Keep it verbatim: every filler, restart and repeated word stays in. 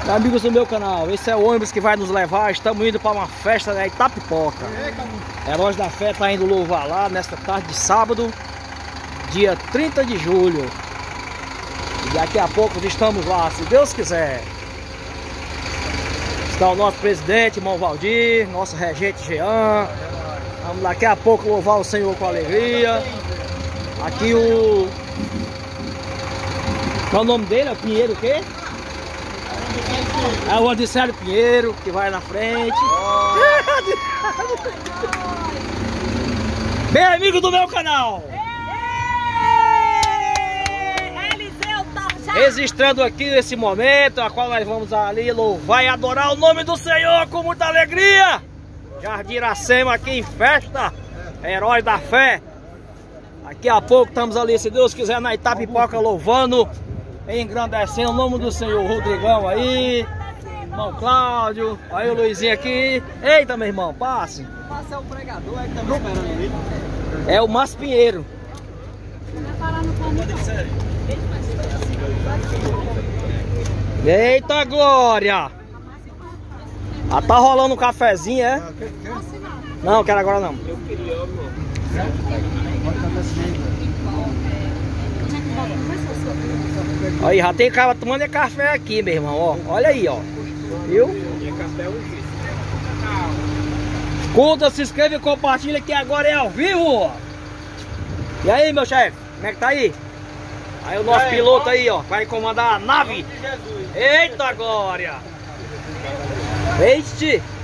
Amigos do meu canal, esse é o ônibus que vai nos levar. Estamos indo para uma festa da Itapipoca. Heróis da Fé está indo louvar lá nesta tarde de sábado, dia trinta de julho. E daqui a pouco estamos lá, se Deus quiser. Está o nosso presidente, irmão Valdir, nosso regente Jean. Vamos daqui a pouco louvar o Senhor com alegria. Aqui o... Qual é o nome dele? É o Pinheiro o quê? É o Odissélio Pinheiro, que vai na frente. Oh. Bem amigo do meu canal. Registrando aqui esse momento, a qual nós vamos ali louvar e adorar o nome do Senhor com muita alegria. Jardim Iracema aqui em festa, Heróis da Fé. Daqui a pouco estamos ali, se Deus quiser, na Itapipoca louvando, engrandecendo o nome do Senhor. Rodrigão aí, irmão Cláudio, aí o Luizinho aqui. Eita, meu irmão, passe. Passa é o pregador, é que tá me esperando ali. É o Márcio Pinheiro. Eita glória! Ah, tá rolando um cafezinho, é? Não, quero agora não. Eu queria, amor. Aí, já tem cara tomando café aqui, meu irmão, ó. Olha aí, ó. Viu? Curta, se inscreve e compartilha que agora é ao vivo, ó. E aí, meu chefe, como é que tá aí? Aí o nosso aí, piloto ó. aí, ó, vai comandar a nave. Eita glória! Este